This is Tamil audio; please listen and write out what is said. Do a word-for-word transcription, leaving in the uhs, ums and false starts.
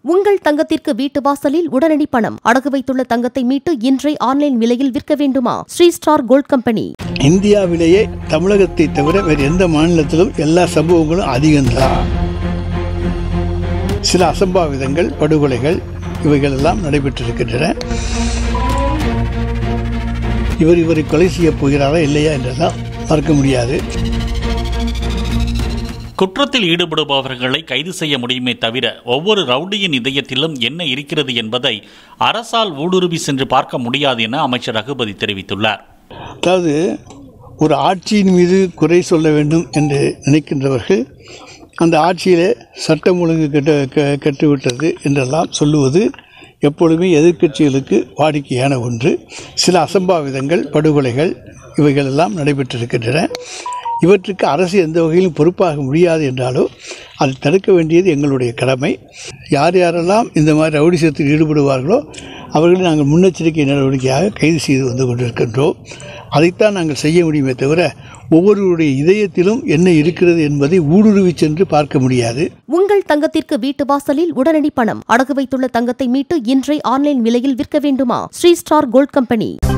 உங்கள் தங்கத்திற்கு வீட்டு வாசலில் உடனடி பணம் அடகு வைத்துள்ள தங்கத்தை மீட்டு இன்றை ஆன்லைன் விலையில் விற்க வேண்டுமா? Sri star gold company. இந்தியாவிலேயே தமிழகத்தை தவிர வேறு எந்த மாநிலத்திலும் எல்லா சம்பவங்களும் அதிகம்தான். சில அசம்பாவிதங்கள், படுகொலைகள் இவைகள் எல்லாம் நடைபெற்றிருக்கின்றன. இவர் இவரை கொலை செய்ய போகிறாரா இல்லையா என்றெல்லாம் மறக்க முடியாது. குற்றத்தில் ஈடுபடுபவர்களை கைது செய்ய முடியுமே தவிர ஒவ்வொரு ரவுடியின் இதயத்திலும் என்ன இருக்கிறது என்பதை அரசால் ஊடுருவி சென்று பார்க்க முடியாது என அமைச்சர் ரகுபதி தெரிவித்துள்ளார். அதாவது ஒரு ஆட்சியின் மீது குறை சொல்ல வேண்டும் என்று நினைக்கின்றவர்கள் அந்த ஆட்சியிலே சட்டம் ஒழுங்கு கெட்டு கெட்டுவிட்டது என்றெல்லாம் சொல்லுவது எப்பொழுதுமே எதிர்க்கட்சிகளுக்கு வாடிக்கையான ஒன்று. சில அசம்பாவிதங்கள், படுகொலைகள் இவைகள் எல்லாம் நடைபெற்றிருக்கின்றன. இவற்றுக்கு அரசு எந்த வகையிலும் பொறுப்பாக முடியாது என்றாலோ அதை தடுக்க வேண்டியது எங்களுடைய கடமை. யார் யாரெல்லாம் இந்த மாதிரி ரவுடிசத்தில் ஈடுபடுவார்களோ அவர்களை நாங்கள் முன்னெச்சரிக்கை நடவடிக்கையாக கைது செய்து வந்து கொண்டிருக்கின்றோம். அதைத்தான் நாங்கள் செய்ய முடியுமே தவிர ஒவ்வொருவருடைய இதயத்திலும் என்ன இருக்கிறது என்பதை ஊடுருவி சென்று பார்க்க முடியாது. உங்கள் தங்கத்திற்கு வீட்டு வாசலில் உடனடி பணம் அடகு வைத்துள்ள தங்கத்தை மீட்டு இன்றை ஆன்லைன் விலையில் விற்க வேண்டுமா? Sri star gold company.